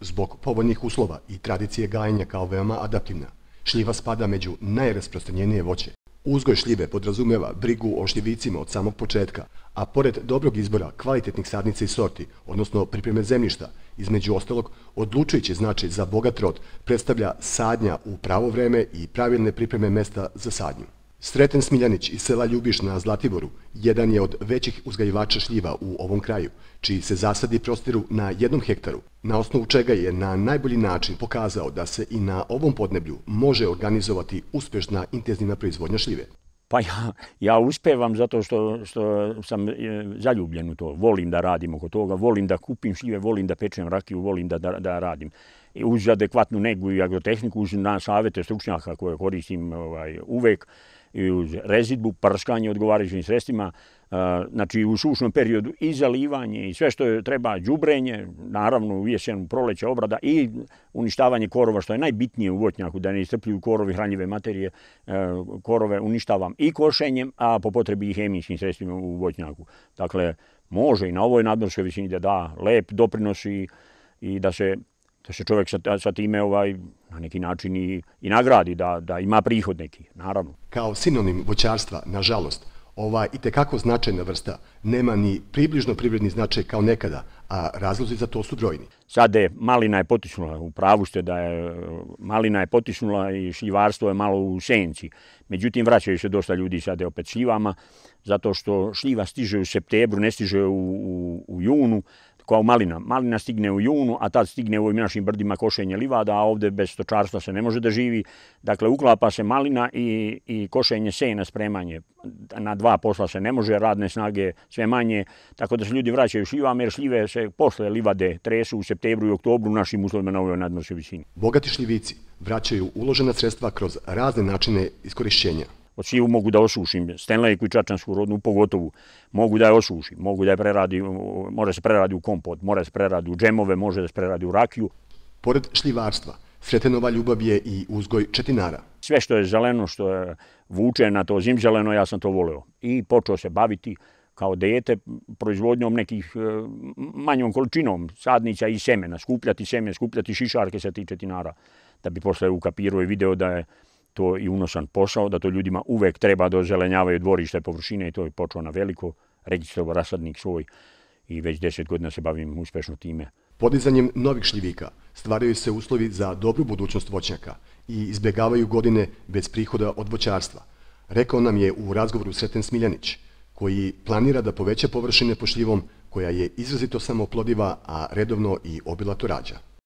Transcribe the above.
Zbog povoljnih uslova i tradicije gajenja kao veoma adaptivna, šljiva spada među najrasprostranjenije voće. Uzgoj šljive podrazumeva brigu o šljivicima od samog početka, a pored dobrog izbora kvalitetnih sadnica i sorti, odnosno pripreme zemljišta, između ostalog, odlučujući značaj za bogat rod predstavlja sadnja u pravo vreme i pravilne pripreme mesta za sadnju. Sreten Smiljanić iz sela Ljubiš na Zlatiboru jedan je od većih uzgajivača šljiva u ovom kraju, čiji se zasadi prostiru na 1 hektaru, na osnovu čega je na najbolji način pokazao da se i na ovom podneblju može organizovati uspešna intenzivna proizvodnja šljive. Pa ja uspevam zato što sam zaljubljen u to. Volim da radim oko toga, volim da kupim šljive, volim da pečem rakiju, volim da radim. Uz adekvatnu negu i agrotehniku, uz savete stručnjaka koje koristim uvek, i uz rezidbu, prskanje odgovarajućim sredstvima, znači u sušnom periodu i zalivanje i sve što treba, đubrenje, naravno u jesenu, proleće, obrada i uništavanje korova, što je najbitnije u voćnjaku, da ne istrpljuju korovi hranjive materije, korove uništavam i košenjem, a po potrebi i hemijskim sredstvima u voćnjaku. Dakle, može i na ovoj nadmorskoj visini da da lep doprinos i da se čovjek sa time na neki način i nagradi, da ima prihod neki, naravno. Kao sinonim voćarstva, nažalost, ova itekako značajna vrsta nema ni približno privredni značaj kao nekada, a razlozi za to su brojni. Sada malina je potisnula, u pravu ste da je malina je potisnula i šljivarstvo je malo u senci. Međutim, vraćaju se dosta ljudi sada opet šljivama, zato što šljiva stiže u septembru, ne stiže u junu, kao malina. Malina stigne u junu, a tad stigne u ovim našim brdima košenje livada, a ovde bez stočarstva se ne može da živi. Dakle, uklapa se malina i košenje sena, spremanje. Na 2 posla se ne može, radne snage sve manje, tako da se ljudi vraćaju šljivama, jer šljive se posle livade tresu u septembru i oktobru u našim uslovima na ovoj nadmorskoj visini. Bogati šljivici vraćaju uložena sredstva kroz razne načine iskorišćenja. Od šljivu mogu da osušim, stenlejku i čačansku rodnu pogotovo, mogu da je osušim, mogu da je preradi, može se preradi u kompot, može se preradi u džemove, može da se preradi u rakiju. Pored šljivarstva, Sretenova ljubav je i uzgoj četinara. Sve što je zeleno, što je vuče na to zimzeleno, ja sam to voleo. I počeo se baviti kao dete proizvodnjom nekih manjom količinom sadnica i semena, skupljati seme, skupljati šišarke sa tih četinara, da bi posle ukapirao i video da je to i unosan posao, da to ljudima uvek treba da ozelenjavaju dvorište, površine i to je počeo na veliko, registrovao rasadnik svoj i već 10 godina se bavim uspešno time. Podizanjem novih šljivika stvaraju se uslovi za dobru budućnost voćnjaka i izbjegavaju godine bez prihoda od voćarstva. Rekao nam je u razgovoru Sreten Smiljanić, koji planira da poveća površine pod šljivom koja je izrazito samoplodiva, a redovno i obilato rađa.